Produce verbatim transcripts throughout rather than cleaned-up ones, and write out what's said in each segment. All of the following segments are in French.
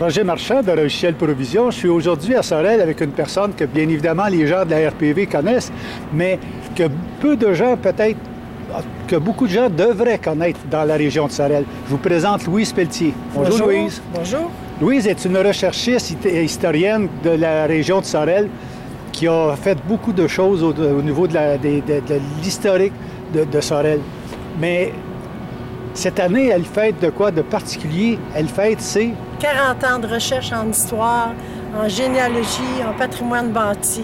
Roger Marchand de Logiciel Provision. Je suis aujourd'hui à Sorel avec une personne que bien évidemment les gens de la R P V connaissent, mais que peu de gens peut-être, que beaucoup de gens devraient connaître dans la région de Sorel. Je vous présente Louise Pelletier. Bonjour, Bonjour Louise. Bonjour. Louise est une recherchiste et historienne de la région de Sorel qui a fait beaucoup de choses au, au niveau de, la, de, de, de l'historique de, de Sorel. Mais cette année, elle fête de quoi de particulier? Elle fête ses... quarante ans de recherche en histoire, en généalogie, en patrimoine bâti.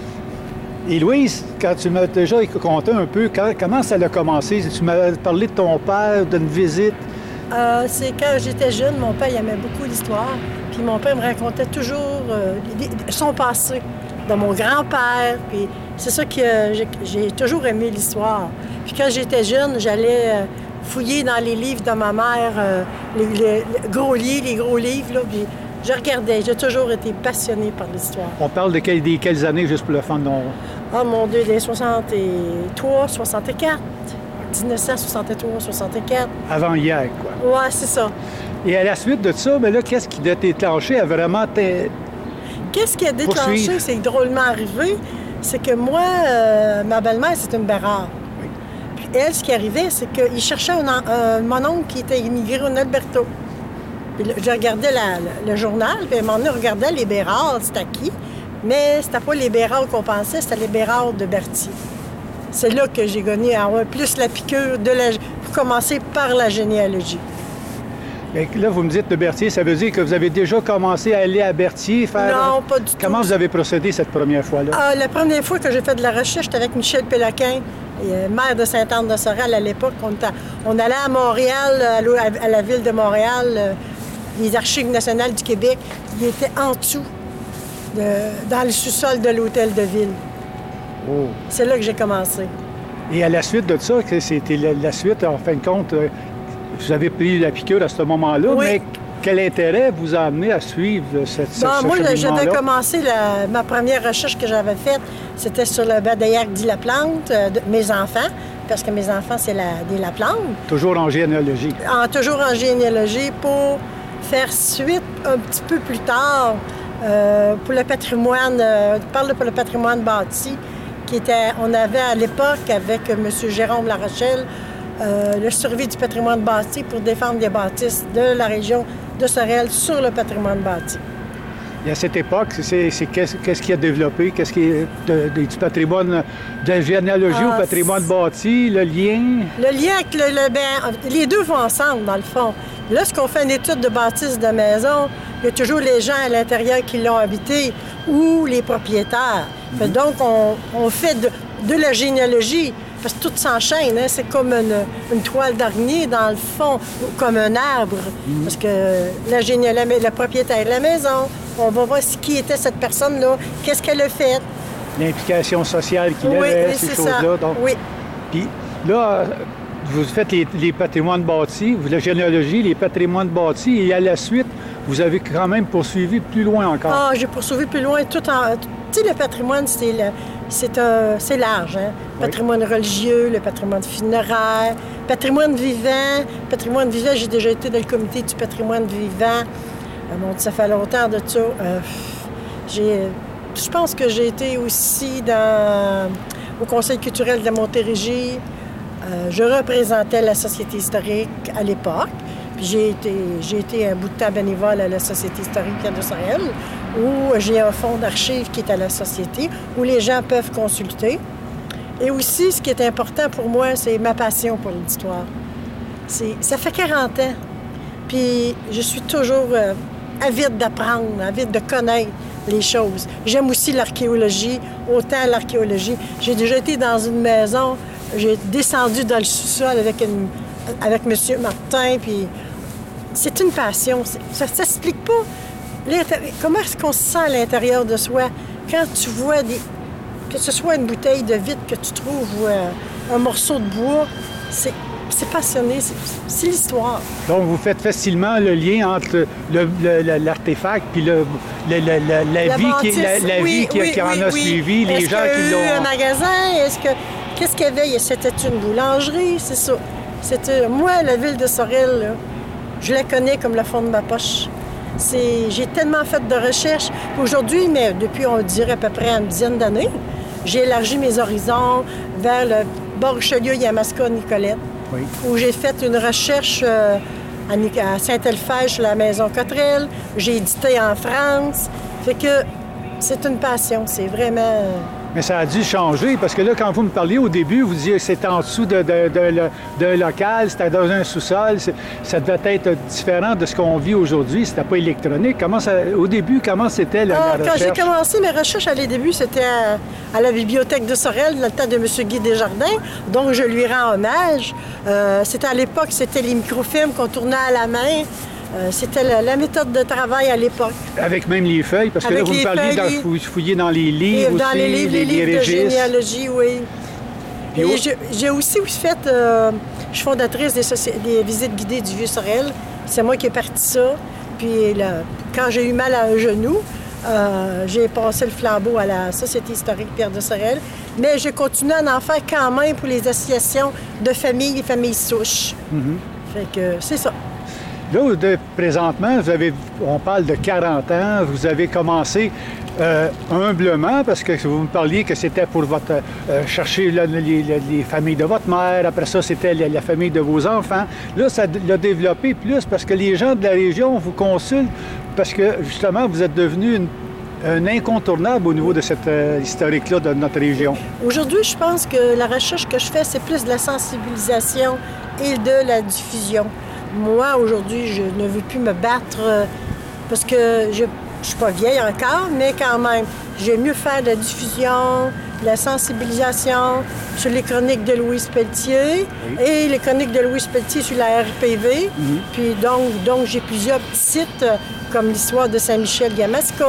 Et Louise, quand tu m'as déjà conté un peu, quand, comment ça a commencé? Tu m'as parlé de ton père, d'une visite. Euh, c'est quand j'étais jeune, mon père il aimait beaucoup l'histoire. Puis mon père me racontait toujours euh, son passé, de mon grand-père. Puis c'est ça que euh, j'ai, j'ai toujours aimé l'histoire. Puis quand j'étais jeune, j'allais euh, fouiller dans les livres de ma mère, euh, les, les, les gros livres, les gros livres, là, puis je regardais. J'ai toujours été passionnée par l'histoire. On parle de quelles, des, quelles années, juste pour le fun? Non? Ah, mon Dieu, des soixante-trois, soixante-quatre. dix-neuf cent soixante-trois, soixante-quatre. Avant hier, quoi. Ouais, c'est ça. Et à la suite de ça, mais là, qu'est-ce qui a déclenché à vraiment... T... Qu'est-ce qui a déclenché, c'est drôlement arrivé, c'est que moi, euh, ma belle-mère, c'est une Bérard. Oui. Puis elle, ce qui arrivait, c'est qu'il cherchait un, un, mon oncle qui était immigré en Alberta. Puis là, je regardais la, le, le journal, puis à un moment donné, je regardais les Bérards, c'était qui? Mais c'était pas les Bérards qu'on pensait, c'était les Bérards de Berthier. C'est là que j'ai gagné à avoir plus la piqûre de la... pour commencer par la généalogie. Bien, là, vous me dites de Berthier, ça veut dire que vous avez déjà commencé à aller à Berthier faire... Non, pas du tout. Comment vous avez procédé cette première fois-là? Ah, la première fois que j'ai fait de la recherche, j'étais avec Michel Péloquin, maire de Sainte-Anne-de-Sorel à l'époque. On, était... on allait à Montréal, à la ville de Montréal, les archives nationales du Québec. Ils étaient en dessous, de... dans le sous-sol de l'hôtel de ville. Oh. C'est là que j'ai commencé. Et à la suite de ça, c'était la, la suite, en fin de compte, vous avez pris la piqûre à ce moment-là, oui. Mais quel intérêt vous a amené à suivre cette, cette, bon, ce moi, cheminement-là? J'avais commencé, la, ma première recherche que j'avais faite, c'était sur le Badaillac dit Laplante, euh, de mes enfants, parce que mes enfants, c'est la, des Laplante. Toujours en généalogie. En, toujours en généalogie pour faire suite un petit peu plus tard euh, pour le patrimoine, euh, je parle pour le patrimoine bâti, qui était, on avait à l'époque avec M. Jérôme Larochelle euh, le survie du patrimoine bâti pour défendre les bâtisses de la région de Sorel sur le patrimoine bâti. Et à cette époque, c'est, c'est qu'est-ce, qu'est-ce qui a développé? Qu'est-ce qui est de, de, du patrimoine de la généalogie ah, au patrimoine bâti, le lien? Le lien avec le, le ben, les deux vont ensemble, dans le fond. Lorsqu'on fait une étude de bâtisse de maison, il y a toujours les gens à l'intérieur qui l'ont habité ou les propriétaires. Mm-hmm. Donc, on, on fait de, de la généalogie, parce que tout s'enchaîne. Hein? C'est comme une, une toile d'araignée, dans le fond, comme un arbre. Mm-hmm. Parce que la généalogie, le propriétaire de la maison, on va voir qui était cette personne-là, qu'est-ce qu'elle a fait. L'implication sociale qu'il oui, avait, oui, ces choses-là. Donc... Oui, Puis là, vous faites les, les patrimoines bâtis, la généalogie, les patrimoines bâtis, et à la suite, vous avez quand même poursuivi plus loin encore. Ah, j'ai poursuivi plus loin, tout en... Tu sais, le patrimoine, c'est, le, c'est, un, c'est large, hein? Oui. Patrimoine religieux, le patrimoine funéraire, patrimoine vivant. Patrimoine vivant, j'ai déjà été dans le comité du patrimoine vivant. Euh, bon, ça fait longtemps de ça. Euh, j'ai... Je pense que j'ai été aussi dans... au Conseil culturel de la Montérégie. Euh, je représentais la Société historique à l'époque. Puis j'ai été, j'ai été un bout de temps bénévole à la Société historique de Sorel, où j'ai un fonds d'archives qui est à la Société, où les gens peuvent consulter. Et aussi, ce qui est important pour moi, c'est ma passion pour l'histoire. C'est, ça fait quarante ans. Puis je suis toujours euh, avide d'apprendre, avide de connaître les choses. J'aime aussi l'archéologie, autant l'archéologie. J'ai déjà été dans une maison, j'ai descendu dans le sous-sol avec, une, avec M. Martin, puis c'est une passion. Ça ne s'explique pas. Comment est-ce qu'on se sent à l'intérieur de soi quand tu vois des... que ce soit une bouteille de vitre que tu trouves ou euh, un morceau de bois, c'est... C'est passionné, c'est, c'est l'histoire. Donc, vous faites facilement le lien entre le, le, l'artefact puis le, le, le, la, la, la vie bâtisse, qui, la, la oui, vie qui, oui, qui en oui, a oui. suivi, les Est-ce gens qui l'ont... Est-ce un magasin? Est-ce que... Qu'est-ce qu'il y avait? C'était une boulangerie, c'est ça. C'était... Moi, la ville de Sorel, là, je la connais comme le fond de ma poche. J'ai tellement fait de recherches. Aujourd'hui, mais depuis, on dirait à peu près une dizaine d'années, j'ai élargi mes horizons vers le bord Richelieu, Yamaska, Nicolette, oui. Où j'ai fait une recherche euh, à Saint-Elphège, sur la maison Cotterelle. J'ai édité en France. Fait que c'est une passion, c'est vraiment... Mais ça a dû changer, parce que là, quand vous me parliez au début, vous disiez que c'était en dessous d'un de, de, de, de local, c'était dans un sous-sol. Ça devait être différent de ce qu'on vit aujourd'hui. C'était pas électronique. Comment ça, au début, comment c'était la, ah, la Quand recherche? j'ai commencé mes recherches, à les débuts, c'était à, à la bibliothèque de Sorel, dans le temps de M. Guy Desjardins, donc je lui rends hommage. Euh, c'était à l'époque, c'était les microfilms qu'on tournait à la main. Euh, C'était la, la méthode de travail à l'époque. Avec même les feuilles, parce que Avec là, vous me parliez de les... fouiller dans les livres dans aussi, les livres, les, les livres de généalogie, oui. Puis Et j'ai aussi fait, euh, je suis fondatrice des, des visites guidées du Vieux-Sorel. C'est moi qui ai parti ça. Puis là, quand j'ai eu mal à un genou, euh, j'ai passé le flambeau à la Société historique Pierre de Sorel. Mais je continue à en faire quand même pour les associations de familles et familles souches. Mm-hmm. Fait que c'est ça. Là, de, présentement, vous avez, on parle de quarante ans, vous avez commencé euh, humblement, parce que vous me parliez que c'était pour votre euh, chercher là, les, les, les familles de votre mère, après ça, c'était la, la famille de vos enfants. Là, ça l'a développé plus, parce que les gens de la région vous consultent, parce que, justement, vous êtes devenu une, un incontournable au niveau de cette euh, historique-là de notre région. Aujourd'hui, je pense que la recherche que je fais, c'est plus de la sensibilisation et de la diffusion. Moi, aujourd'hui, je ne veux plus me battre euh, parce que je ne suis pas vieille encore, mais quand même, j'aime mieux faire de la diffusion, de la sensibilisation sur les chroniques de Louise Pelletier oui. Et les chroniques de Louise Pelletier sur la R P V. Mm-hmm. Puis donc, donc j'ai plusieurs petits sites euh, comme l'histoire de Saint-Michel-Yamaska,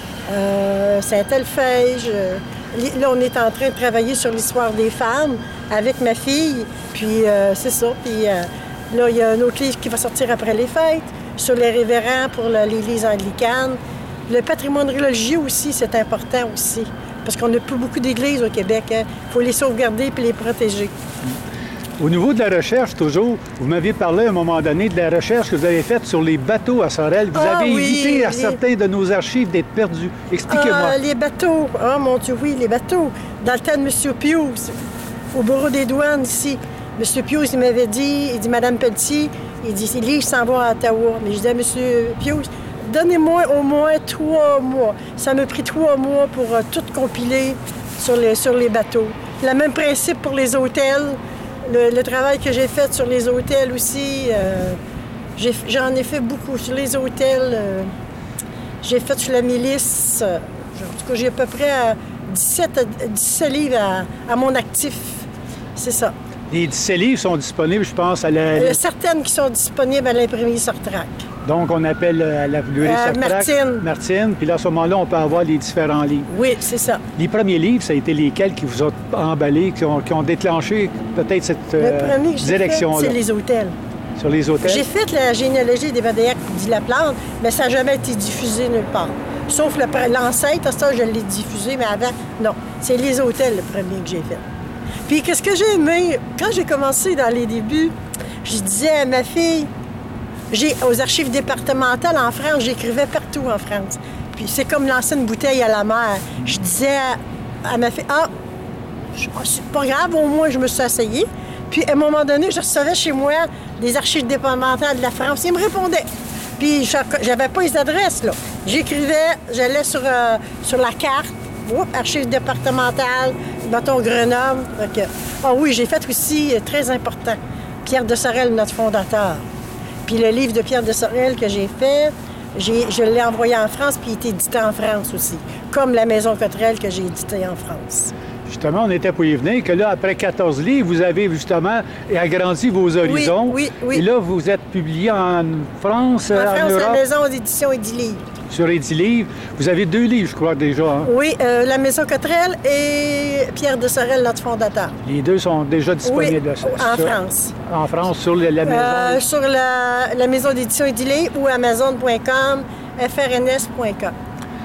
euh, Saint-Elphège. Euh, là, on est en train de travailler sur l'histoire des femmes avec ma fille. Puis euh, c'est ça. Puis... Euh, Là, il y a un autre livre qui va sortir après les fêtes, sur les révérends pour l'Église anglicane. Le patrimoine religieux aussi, c'est important aussi, parce qu'on n'a plus beaucoup d'églises au Québec. Il hein. faut les sauvegarder et les protéger. Au niveau de la recherche, toujours, vous m'aviez parlé à un moment donné de la recherche que vous avez faite sur les bateaux à Sorel. Vous ah, avez oui, évité à les... certains de nos archives d'être perdus. Expliquez-moi. Ah, les bateaux. Ah, mon Dieu, oui, les bateaux. Dans le temps de M. Pius, au bureau des douanes ici. M. Pius, il m'avait dit, il dit, Madame Pelletier, il dit, les livres s'en vont à Ottawa. Mais je disais à M. Pius, donnez-moi au moins trois mois. Ça m'a pris trois mois pour euh, tout compiler sur les, sur les bateaux. Le même principe pour les hôtels. Le, le travail que j'ai fait sur les hôtels aussi, euh, j'en ai, ai fait beaucoup. Sur les hôtels, euh, j'ai fait sur la milice. Euh, en tout cas, j'ai à peu près euh, dix-sept, dix-sept livres à, à mon actif. C'est ça. Les dix-sept livres sont disponibles, je pense, à la... Il y a certaines qui sont disponibles à l'imprimerie Sortrac. Donc, on appelle à la librairie euh, Sortrac. Martine. Martine. Puis là, à ce moment-là, on peut avoir les différents livres. Oui, c'est ça. Les premiers livres, ça a été lesquels qui vous ont emballé, qui ont, qui ont déclenché peut-être cette euh, direction-là? C'est les hôtels. Sur les hôtels? J'ai fait la généalogie des Vadéacs dit la plante, mais ça n'a jamais été diffusé nulle part. Sauf l'ancêtre, ça, je l'ai diffusé, mais avant, non. C'est les hôtels, le premier que j'ai fait. Puis, qu'est-ce que j'ai aimé? Quand j'ai commencé dans les débuts, je disais à ma fille, j'ai aux archives départementales en France, j'écrivais partout en France. Puis, c'est comme lancer une bouteille à la mer. Je disais à, à ma fille, ah, c'est pas grave, au moins, je me suis asseyée. Puis, à un moment donné, je recevais chez moi des archives départementales de la France. Ils me répondaient. Puis, j'avais pas les adresses, là. J'écrivais, j'allais sur, euh, sur la carte. Oups, archives départementales, mettons Grenoble. Ah oh oui, j'ai fait aussi, très important, Pierre de Sorel, notre fondateur. Puis le livre de Pierre de Sorel que j'ai fait, je l'ai envoyé en France, puis il est édité en France aussi, comme la Maison Cotterelle que j'ai édité en France. Justement, on était pour y venir, que là, après quatorze livres, vous avez justement agrandi vos horizons. Oui, oui, oui. Et là, vous êtes publié en France, en, en France, Europe. La Maison d'édition et dix livres. Sur les dix livres. Vous avez deux livres, je crois, déjà. Hein? Oui, euh, La Maison Cotterelle et Pierre de Sorel, notre fondateur. Les deux sont déjà disponibles. Oui, en sur, France. En France, sur la, la maison. Euh, sur la, la Maison d'édition et dix livres ou amazon point com, f r n s point com.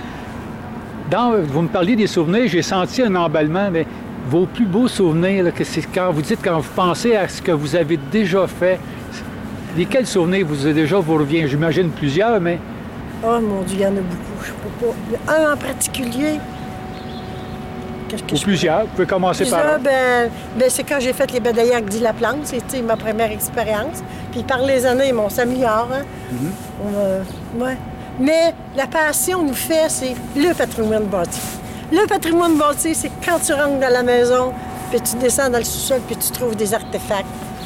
Dans, vous me parliez des souvenirs, j'ai senti un emballement, mais vos plus beaux souvenirs, là, que c'est quand vous dites, quand vous pensez à ce que vous avez déjà fait, lesquels souvenirs vous avez déjà vous revient? J'imagine plusieurs, mais Oh mon Dieu, il y en a beaucoup. Je peux pas. Il y a un en particulier. Qu'est-ce que Ou je plusieurs. Vous pouvez commencer Puis par ça, là. ben, ben, c'est quand j'ai fait les badailles avec Guy Laplante. C'était ma première expérience. Puis par les années, on s'améliore. Hein? Mm-hmm. On, euh, ouais. Mais la passion nous fait, c'est le patrimoine bâti. Le patrimoine bâti, c'est quand tu rentres dans la maison, puis tu descends dans le sous-sol, puis tu trouves des artefacts.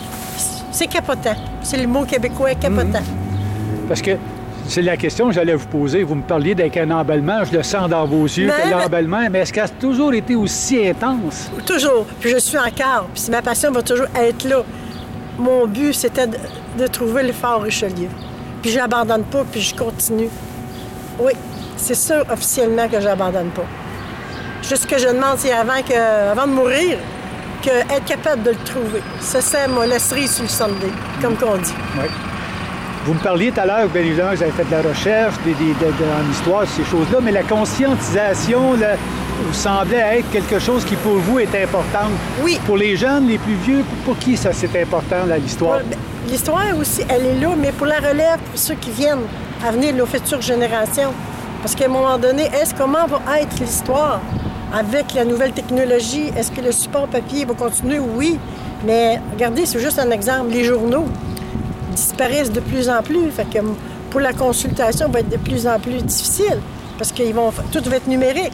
C'est capotant. C'est le mot québécois, capotant. Mm-hmm. Parce que c'est la question que j'allais vous poser. Vous me parliez d'avec un emballement, je le sens dans vos yeux, Mais, que l'emballement, mais est-ce qu'elle a toujours été aussi intense? Toujours. Puis je suis encore. Puis ma passion va toujours être là. Mon but, c'était de, de trouver le fort Richelieu. Puis je l'abandonne pas, puis je continue. Oui, c'est ça officiellement que je l'abandonne pas. Juste ce que je demande, c'est avant, que, avant de mourir, que être capable de le trouver. Ça, c'est ma laisserie sur le Sunday, comme qu'on dit. Oui. Vous me parliez tout à l'heure, bien évidemment, que vous avez fait de la recherche des, des, de, de, en histoire, ces choses-là, mais la conscientisation, là, vous semblait être quelque chose qui, pour vous, est important. Oui. Pour les jeunes, les plus vieux, pour qui ça, c'est important, là, l'histoire? Ouais, l'histoire aussi, elle est là, mais pour la relève, pour ceux qui viennent à venir, nos futures générations. Parce qu'à un moment donné, est-ce comment va être l'histoire avec la nouvelle technologie? Est-ce que le support papier va continuer? Oui. Mais regardez, c'est juste un exemple. Les journaux disparaissent de plus en plus. Fait que pour la consultation, va être de plus en plus difficile. Parce que ils vont, tout va être numérique.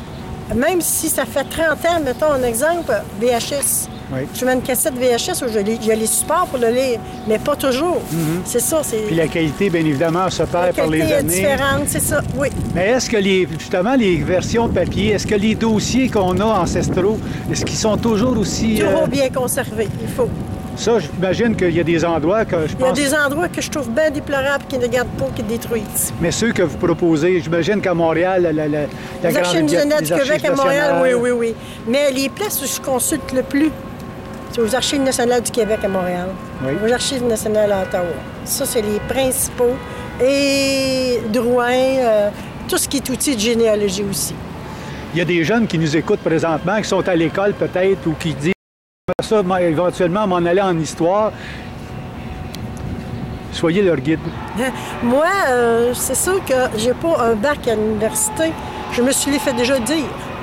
Même si ça fait trente ans, mettons un exemple, V H S. Oui. Je mets une cassette V H S où il y a les supports pour le lire, mais pas toujours. Mm-hmm. C'est ça. C'est... Puis la qualité, bien évidemment, se perd la par les qualité est années. différente, c'est ça, oui. Mais est-ce que, les, justement, les versions papier, est-ce que les dossiers qu'on a ancestraux, est-ce qu'ils sont toujours aussi... Toujours euh... bien conservés, il faut. Ça, j'imagine qu'il y a des endroits que je pense... Il y a des endroits que je trouve bien déplorables, qui ne gardent pas, qui détruisent. Mais ceux que vous proposez, j'imagine qu'à Montréal, la, la, la les grande archives nationales du Québec à Montréal, nationales... oui, oui, oui. Mais les places où je consulte le plus, c'est aux Archives nationales du Québec à Montréal, oui. aux Archives nationales à Ottawa. Ça, c'est les principaux. Et Drouin, euh, tout ce qui est outil de généalogie aussi. Il y a des jeunes qui nous écoutent présentement, qui sont à l'école peut-être, ou qui disent ça, éventuellement, m'en aller en histoire. Soyez leur guide. Moi, euh, c'est sûr que j'ai pas un bac à l'université. Je me suis les fait déjà dire.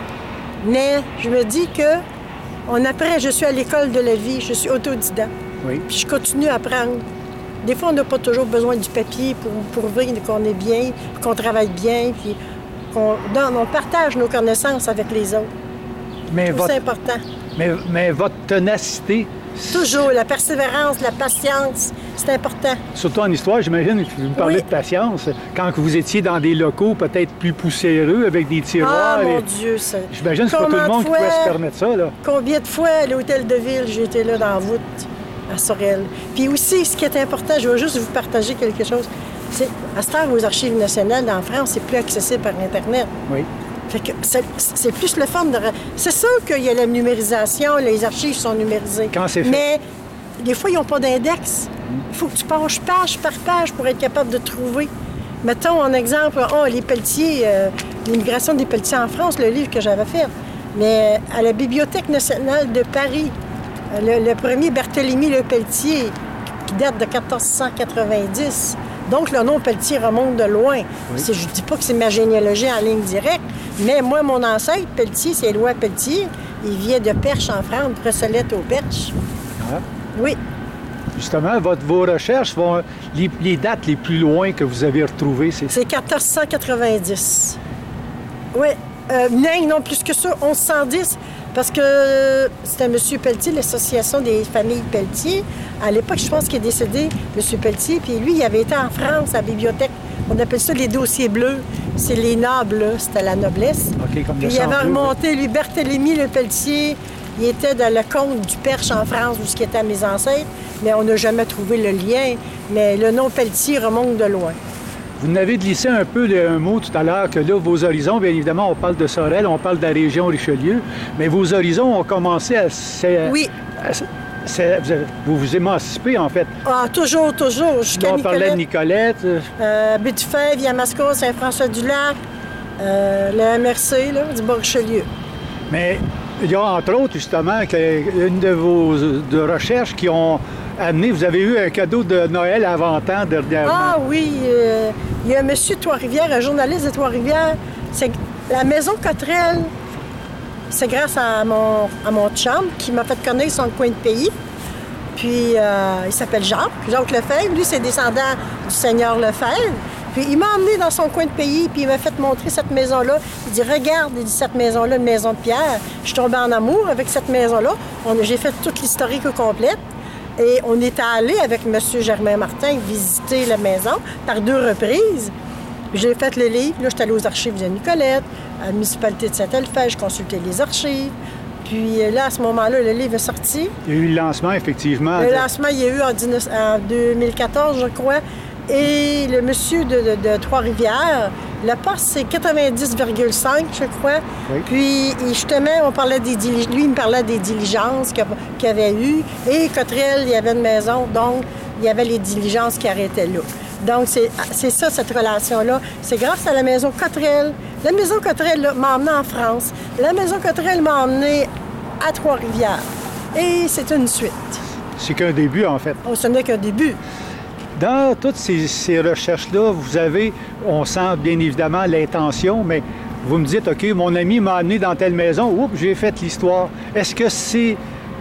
Mais je me dis que on apprend, je suis à l'école de la vie, je suis autodidacte. Oui. Puis je continue à apprendre. Des fois, on n'a pas toujours besoin du papier pour prouver qu'on est bien, qu'on travaille bien, puis qu'on donne, on partage nos connaissances avec les autres. Mais votre... C'est important. Mais, mais votre ténacité... Toujours, la persévérance, la patience, c'est important. Surtout en histoire, j'imagine que vous me parlez oui. de patience. Quand vous étiez dans des locaux peut-être plus poussiéreux, avec des tiroirs... Ah, mon et... Dieu, ça... J'imagine que c'est pas tout le monde fois... qui pouvait se permettre ça, là. Combien de fois, à l'hôtel de ville, j'ai été là dans la voûte, à Sorel. Puis aussi, ce qui est important, je veux juste vous partager quelque chose, c'est, à cette heure, aux Archives nationales, en France, c'est plus accessible par Internet. Oui. Fait que c'est, c'est plus le fun de... C'est sûr qu'il y a la numérisation, les archives sont numérisées. Quand c'est fait. Mais des fois, ils n'ont pas d'index. Il faut que tu passes page par page pour être capable de trouver. Mettons un exemple, oh, les Pelletiers, euh, l'immigration des Pelletiers en France, le livre que j'avais fait. Mais à la Bibliothèque nationale de Paris, le, le premier Barthélemy Le Pelletier, qui date de quatorze cent quatre-vingt-dix. Donc, le nom Pelletier remonte de loin. Oui. Je ne dis pas que c'est ma généalogie en ligne directe, mais moi, mon ancêtre, Pelletier, c'est Éloi Pelletier. Il vient de Perche en France, Brossolette au Perche. Ah. Oui. Justement, votre, vos recherches vont... Les, les dates les plus loin que vous avez retrouvées, c'est... C'est quatorze cent quatre-vingt-dix. Oui. Euh, non, non, plus que ça, onze cent dix. Parce que c'était M. Pelletier, l'Association des familles Pelletier. À l'époque, je pense qu'il est décédé, M. Pelletier. Puis lui, il avait été en France, à la bibliothèque. On appelle ça les dossiers bleus. C'est les nobles, là. C'était la noblesse. OK, comme puis il avait remonté, lui, Barthélemy Le Pelletier. Il était dans le comte du Perche en France, où ce qui était à mes ancêtres. Mais on n'a jamais trouvé le lien. Mais le nom Pelletier remonte de loin. Vous n'avez glissé un peu un mot tout à l'heure que là, vos horizons, bien évidemment, on parle de Sorel, on parle de la région Richelieu, mais vos horizons ont commencé à... à oui. À, à, vous vous émancipez, en fait. Ah, toujours, toujours. Là, on parlait de Nicolette. Euh, Baie-du-Fèvre, Yamaska, Saint-François-du-Lac, euh, le M R C, là, du Bas-Richelieu. Mais il y a entre autres, justement, une de vos de recherches qui ont amené, vous avez eu un cadeau de Noël avant temps dernièrement. Ah oui, euh, il y a un monsieur de Trois-Rivières, un journaliste de Trois-Rivières, c'est la maison Cotterelle. C'est grâce à mon, à mon chum qui m'a fait connaître son coin de pays. Puis, euh, il s'appelle Jacques, Jacques Lefebvre. Lui, c'est descendant du seigneur Lefebvre. Puis, il m'a emmené dans son coin de pays, puis il m'a fait montrer cette maison-là. Il dit, regarde, il dit, cette maison-là, une maison de pierre. Je suis tombée en amour avec cette maison-là. J'ai fait toute l'historique complète. Et on est allé avec M. Germain Martin visiter la maison par deux reprises. J'ai fait le livre. Là, je suis allée aux archives de Nicolette, à la municipalité de Saint-Alphège, je consultais les archives. Puis là, à ce moment-là, le livre est sorti. Il y a eu le lancement, effectivement. Le lancement, il y a eu en, en deux mille quatorze, je crois. Et le monsieur de, de, de Trois-Rivières, le poste, c'est quatre-vingt-dix virgule cinq, je crois. Oui. Puis, justement, on parlait des diligences. Lui, il me parlait des diligences qu'il y avait eu. Et Cotterelle, il y avait une maison, donc il y avait les diligences qui arrêtaient là. Donc, c'est ça, cette relation-là. C'est grâce à la maison Cotterelle. La maison Cotterelle m'a emmené en France. La maison Cotterelle m'a emmené à Trois-Rivières. Et c'est une suite. C'est qu'un début, en fait. Oh, ce n'est qu'un début. Dans toutes ces, ces recherches-là, vous avez, on sent bien évidemment l'intention, mais vous me dites, OK, mon ami m'a amené dans telle maison, oups, j'ai fait l'histoire. Est-ce que c'est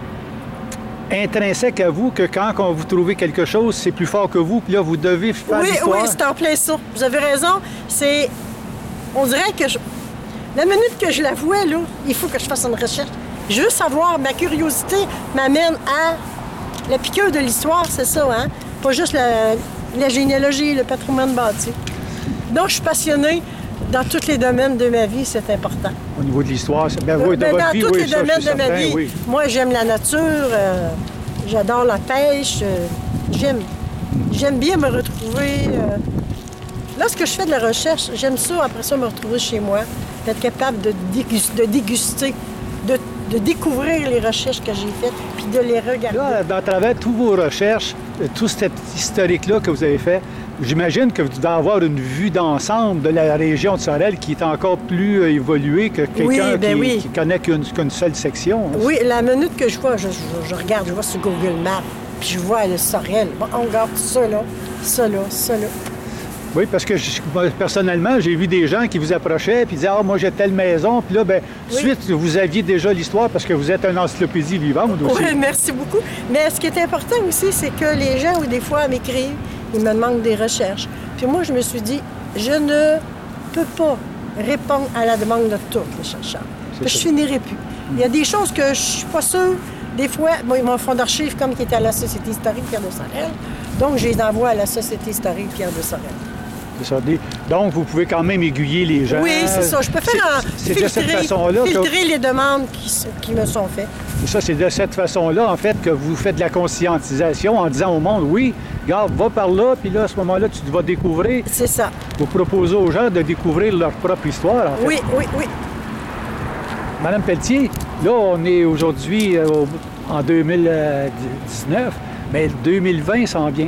intrinsèque à vous que quand on vous trouvez quelque chose, c'est plus fort que vous, puis là, vous devez faire oui, l'histoire? Oui, c'est en plein ça. Vous avez raison. C'est... On dirait que je... La minute que je la vois, là, il faut que je fasse une recherche. Je veux savoir, ma curiosité m'amène à la piqûre de l'histoire, c'est ça, hein? Pas juste la, la généalogie, le patrimoine bâti. Donc, je suis passionnée dans tous les domaines de ma vie, c'est important. Au niveau de l'histoire, c'est bien oui, de ben, votre dans vie, tous oui, les ça, domaines de certain, ma vie. Oui. Moi, j'aime la nature, euh, j'adore la pêche, euh, j'aime j'aime bien me retrouver. Euh, lorsque je fais de la recherche, j'aime ça, après ça, me retrouver chez moi, d'être capable de, déguster, de déguster, de, de découvrir les recherches que j'ai faites, puis de les regarder. Là, à travers toutes vos recherches, tout cet historique-là que vous avez fait, j'imagine que vous devez avoir une vue d'ensemble de la région de Sorel qui est encore plus euh, évoluée que quelqu'un oui, ben qui, oui. qui connaît qu'une qu'une seule section. Hein. Oui, la minute que je vois, je, je, je regarde, je vois sur Google Maps, puis je vois le Sorel. Bon, on regarde ça là, ça là, ça là. Oui, parce que je, personnellement, j'ai vu des gens qui vous approchaient puis disaient « Ah, moi j'ai telle maison », puis là, bien, oui. Suite, vous aviez déjà l'histoire parce que vous êtes une encyclopédie vivante aussi. Oui, merci beaucoup. Mais ce qui est important aussi, c'est que les gens, ou des fois, m'écrivent, ils me demandent des recherches. Puis moi, je me suis dit, je ne peux pas répondre à la demande de tous les chercheurs. Je finirai plus. Il y a des choses que je suis pas sûre. Des fois, bon, mon fonds d'archives, comme qui était à la Société historique Pierre de Sorel, donc je les envoie à la Société historique Pierre de Sorel. Ça. Donc, vous pouvez quand même aiguiller les gens. Oui, c'est ça. Je peux faire c'est de cette façon-là filtrer que... les demandes qui, qui me sont faites. Et ça, c'est de cette façon-là, en fait, que vous faites de la conscientisation en disant au monde, oui, regarde, va par là, puis là, à ce moment-là, tu vas découvrir. C'est ça. Vous proposez aux gens de découvrir leur propre histoire, en fait. Oui, oui, oui. Madame Pelletier, là, on est aujourd'hui euh, en deux mille dix-neuf, mais deux mille vingt s'en vient.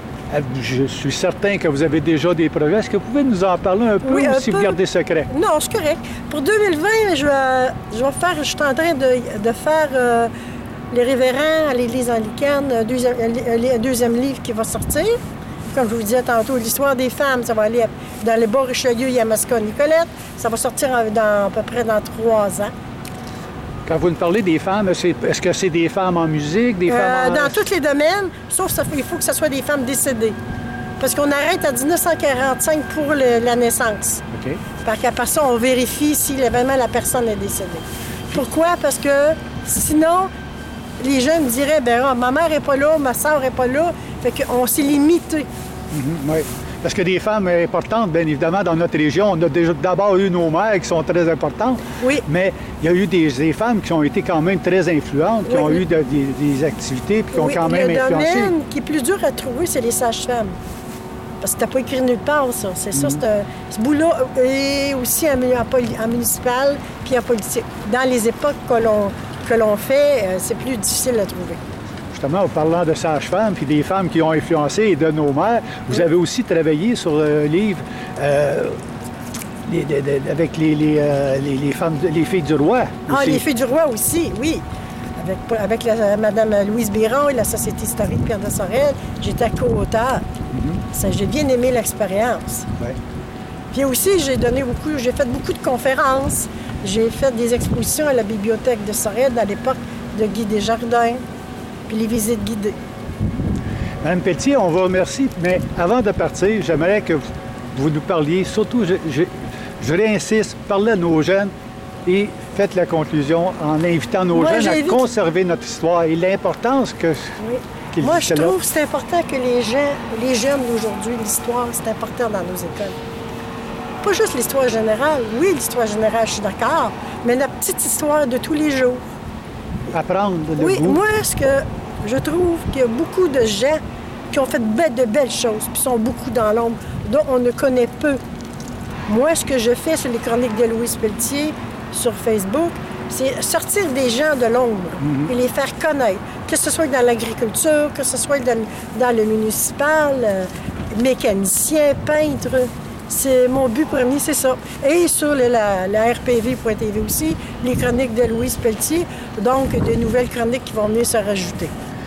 Je suis certain que vous avez déjà des projets. Est-ce que vous pouvez nous en parler un peu oui, ou un si peu. vous gardez secret? Non, c'est correct. Pour deux mille vingt, je vais, je vais faire, je suis en train de, de faire euh, les révérends à l'Église anglicane, un deuxième, un deuxième livre qui va sortir. Comme je vous disais tantôt, l'histoire des femmes, ça va aller dans les Bas-Richelieu, Yamaska, Nicolette. Ça va sortir dans, à peu près dans trois ans. Quand vous nous parlez des femmes, est-ce que c'est des femmes en musique, des euh, femmes en... Dans tous les domaines, sauf qu'il faut que ce soit des femmes décédées. Parce qu'on arrête à dix-neuf cent quarante-cinq pour le, la naissance. OK. Parce qu'après ça, on vérifie si vraiment la personne est décédée. Pourquoi? Parce que sinon, les gens me diraient, ben oh, ma mère n'est pas là, ma soeur n'est pas là. Fait qu'on s'est limité. Mm-hmm, oui. Parce que des femmes importantes, bien évidemment, dans notre région, on a déjà d'abord eu nos mères qui sont très importantes. Oui. Mais il y a eu des, des femmes qui ont été quand même très influentes, qui oui. ont eu de, des, des activités, puis qui oui, ont quand même le influencé. Le domaine qui est plus dur à trouver, c'est les sages-femmes. Parce que tu n'as pas écrit nulle part, ça. C'est ça, mm-hmm. c'est ce bout-là est aussi en, en, en municipal puis en politique. Dans les époques que l'on que l'on fait, c'est plus difficile à trouver. Justement, en parlant de sages-femmes puis des femmes qui ont influencé et de nos mères, vous oui. avez aussi travaillé sur le livre euh, les, les, les, avec les, les, euh, les, les femmes, les filles du roi. Ah, aussi. les filles du roi aussi, oui. Avec, avec la, Mme Louise Biron et la Société historique Pierre de Sorel, j'étais co-auteur. Mm-hmm. J'ai bien aimé l'expérience. Ouais. Puis aussi, j'ai donné beaucoup, j'ai fait beaucoup de conférences. J'ai fait des expositions à la bibliothèque de Sorel à l'époque de Guy Desjardins, puis les visites guidées. Madame Pelletier, on vous remercie, mais avant de partir, j'aimerais que vous nous parliez, surtout, je, je, je réinsiste, parlez à nos jeunes et faites la conclusion en invitant nos Moi, jeunes à conserver notre histoire et l'importance que... Oui. Qu'il Moi, je trouve que c'est important que les gens, les jeunes d'aujourd'hui, l'histoire, c'est important dans nos écoles. Pas juste l'histoire générale. Oui, l'histoire générale, je suis d'accord, mais la petite histoire de tous les jours. Apprendre de Oui, vous. moi, ce que je trouve qu'il y a beaucoup de gens qui ont fait de belles choses, puis sont beaucoup dans l'ombre, dont on ne connaît peu. Moi, ce que je fais sur les chroniques de Louise Pelletier, sur Facebook, c'est sortir des gens de l'ombre mm-hmm. et les faire connaître. Que ce soit dans l'agriculture, que ce soit dans, dans le municipal, euh, mécanicien, peintre. C'est mon but premier, c'est ça. Et sur le, la, la R P V point T V aussi, les chroniques de Louise Pelletier, donc de nouvelles chroniques qui vont venir se rajouter.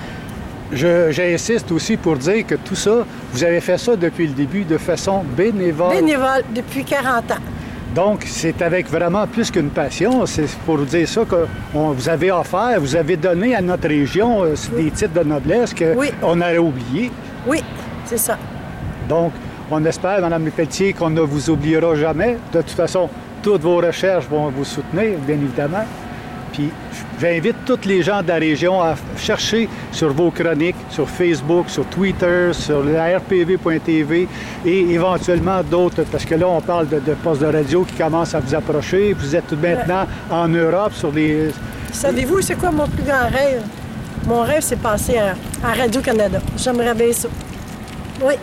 Je, j'insiste aussi pour dire que tout ça, vous avez fait ça depuis le début de façon bénévole. Bénévole, depuis quarante ans. Donc, c'est avec vraiment plus qu'une passion. C'est pour vous dire ça que on, vous avez offert, vous avez donné à notre région euh, oui. des titres de noblesse qu'on oui. aurait oubliés. Oui, c'est ça. Donc, on espère, Mme Pelletier, qu'on ne vous oubliera jamais. De toute façon, toutes vos recherches vont vous soutenir, bien évidemment. Puis, j'invite tous les gens de la région à chercher sur vos chroniques, sur Facebook, sur Twitter, sur la R P V point T V et éventuellement d'autres, parce que là, on parle de, de postes de radio qui commencent à vous approcher. Vous êtes maintenant en Europe sur les... Savez-vous, c'est quoi mon plus grand rêve? Mon rêve, c'est passer à, à Radio-Canada. J'aimerais bien ça. Oui.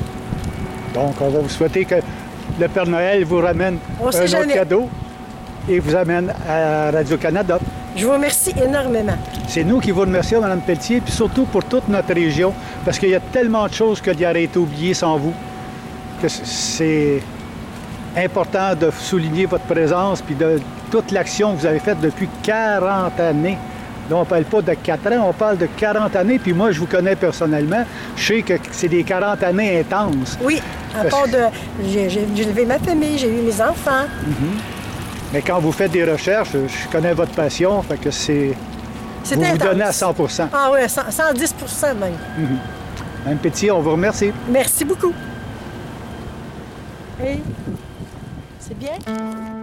Donc, on va vous souhaiter que le Père Noël vous ramène on un autre jamais. cadeau et vous amène à Radio-Canada. Je vous remercie énormément. C'est nous qui vous remercions, Mme Pelletier, puis surtout pour toute notre région, parce qu'il y a tellement de choses qui auraient été oubliées sans vous, que c'est important de souligner votre présence, puis de toute l'action que vous avez faite depuis quarante années. Là, on ne parle pas de quatre ans, on parle de quarante années, puis moi, je vous connais personnellement. Je sais que c'est des quarante années intenses. Oui, à part de... J'ai, j'ai, j'ai élevé ma famille, j'ai eu mes enfants. Mm-hmm. Mais quand vous faites des recherches, je connais votre passion, fait que c'est... C'est vous intense. vous donnez à cent pour cent. Ah oui, cent dix pour cent même. Mm-hmm. Mme Pelletier, on vous remercie. Merci beaucoup. Et c'est bien?